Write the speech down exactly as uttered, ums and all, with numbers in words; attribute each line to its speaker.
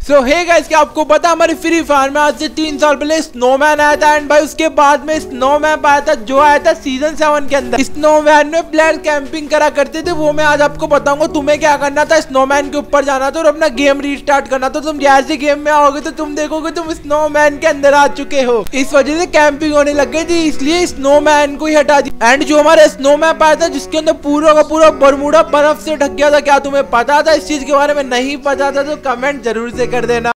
Speaker 1: सो hey guys, क्या आपको पता हमारे फ्री फायर में आज से तीन साल पहले स्नोमैन आया था एंड भाई उसके बाद में स्नोमैप आया था जो आया था सीजन सेवन के अंदर। स्नोमैन में प्लेयर कैंपिंग करा करते थे, वो मैं आज आपको बताऊंगा। तुम्हें क्या करना था, स्नोमैन के ऊपर जाना था और अपना गेम रीस्टार्ट करना था। तुम जैसे गेम में आओगे तो तुम देखोगे तुम स्नोमैन के अंदर आ चुके हो। इस वजह से कैंपिंग होने लग गई थी, इसलिए स्नोमैन को ही हटा दिया। एंड जो हमारा स्नोमैप आया था जिसके अंदर पूरा का पूरा बरमूडा बर्फ से ढक गया था, क्या तुम्हें पता था? इस चीज के बारे में नहीं पता था तो कमेंट जरूर से कर देना।